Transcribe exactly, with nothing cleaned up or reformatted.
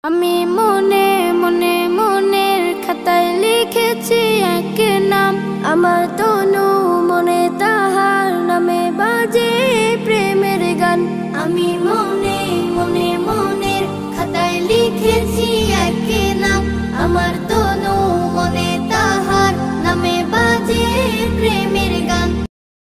আমি মনে মনে মনের খাতায় লিখেছি এক নাম, আমার তনু মনে তাহার নামে বাজে প্রেমের গান। আমি মনে মনে